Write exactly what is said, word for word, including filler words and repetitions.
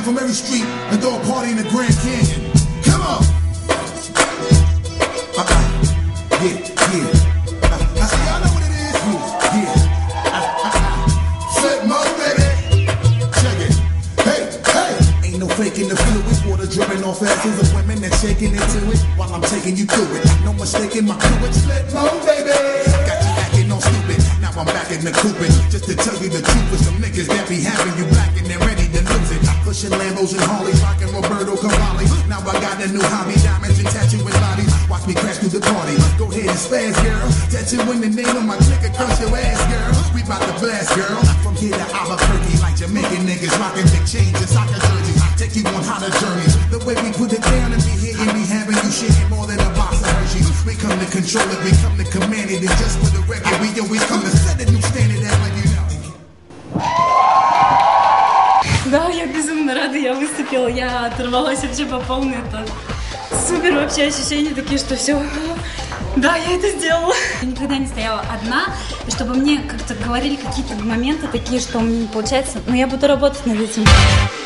from every street and throw a party in the Grand Canyon. Come on. Uh-uh. Yeah, yeah. Uh, I see y'all know what it is. Yeah, yeah. Uh, uh, uh. Flip mode, baby. Check it. Hey, hey. Ain't no faking the fluid. Water dripping off asses of women that's shaking into it while I'm taking you through it. No mistaking my crew. It's flip mode, baby. Got you acting all stupid. Now I'm back in the coopin'. Just to tell you the truth, with some niggas that be having you black and they're ready to lose it. Pushing Lambos and Harleys, rocking Roberto Cavalli. Now I got a new hobby, diamonds and tattooing bodies. Watch me crash through the party. Go ahead and spaz, girl. Tattooing the name of my clique across your ass, girl. We bout to blast, girl. From here to Albuquerque, like Jamaican niggas rocking big chains and soccer jerseys. Take you on hotter journeys. The way we put it down and be here and be having you shaking more than a box of Hershey's. We come to control it, we come to command it. And just for the record, we always come to set a new standard that when you know. Да, я безумно рада, я выступила, я оторвалась вообще по полной, это супер вообще ощущения такие, что все, да, я это сделала. Я никогда не стояла одна, и чтобы мне как-то говорили какие-то моменты такие, что мне не получается, но я буду работать над этим.